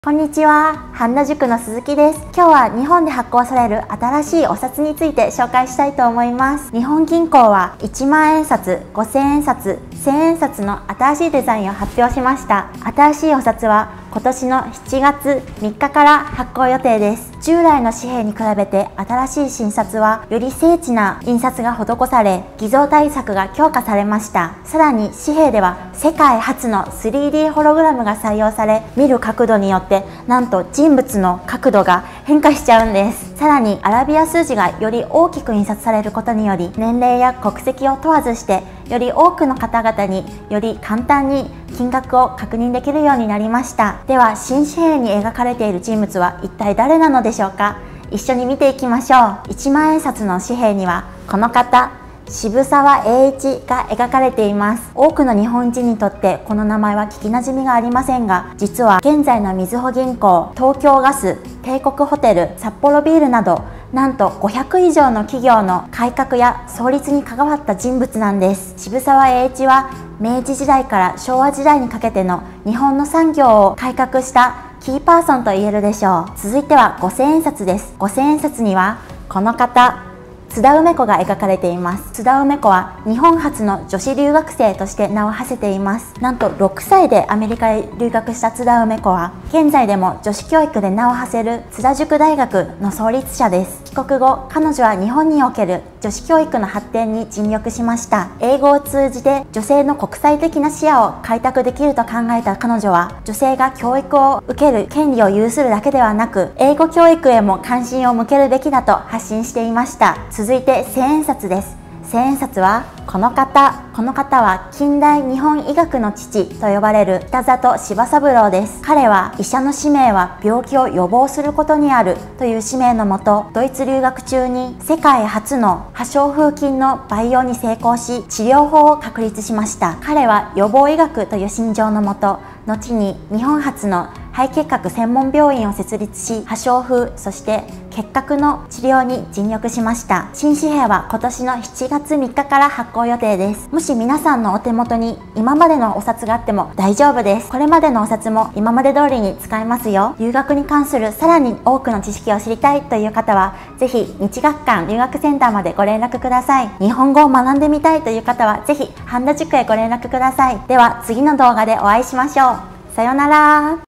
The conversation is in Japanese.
こんにちは、半田塾の鈴木です。今日は日本で発行される新しいお札について紹介したいと思います。日本銀行は1万円札、5000円札、1000円札の新しいデザインを発表しました。新しいお札は今年の7月3日から発行予定です。従来の紙幣に比べて新しい新札はより精緻な印刷が施され、偽造対策が強化されました。さらに紙幣では世界初の 3D ホログラムが採用され、見る角度によってなんと人物の角度が変化しちゃうんです。さらにアラビア数字がより大きく印刷されることにより、年齢や国籍を問わずしてより多くの方々により簡単に金額を確認できるようになりました。では新紙幣に描かれている人物は一体誰なのでしょうか。一緒に見ていきましょう。1万円札の紙幣にはこの方、渋沢栄一が描かれています。多くの日本人にとってこの名前は聞きなじみがありませんが、実は現在のみずほ銀行、東京ガス、帝国ホテル、札幌ビールなどなんと500以上の企業の改革や創立に関わった人物なんです。渋沢栄一は明治時代から昭和時代にかけての日本の産業を改革したキーパーソンと言えるでしょう。続いては5000円札です。5000円札にはこの方、津田梅子が描かれています。津田梅子は日本初の女子留学生として名を馳せています。なんと6歳でアメリカへ留学した津田梅子は現在でも女子教育で名を馳せる津田塾大学の創立者です。帰国後、彼女は日本における女子教育の発展に尽力しました。英語を通じて女性の国際的な視野を開拓できると考えた彼女は、女性が教育を受ける権利を有するだけではなく、英語教育へも関心を向けるべきだと発信していました。続いて1000円札です。1000円札はこの方は近代日本医学の父と呼ばれる北里柴三郎です。彼は医者の使命は病気を予防することにあるという使命のもと、ドイツ留学中に世界初の破傷風菌の培養に成功し、治療法を確立しました。彼は予防医学という信条のもと、後に日本初の肺結核専門病院を設立し、破傷風、そして結核の治療に尽力しました。新紙幣は今年の7月3日から発行予定です。もし皆さんのお手元に今までのお札があっても大丈夫です。これまでのお札も今まで通りに使えますよ。留学に関するさらに多くの知識を知りたいという方は、ぜひ日学館留学センターまでご連絡ください。日本語を学んでみたいという方は、ぜひ半田塾へご連絡ください。では次の動画でお会いしましょう。さようなら。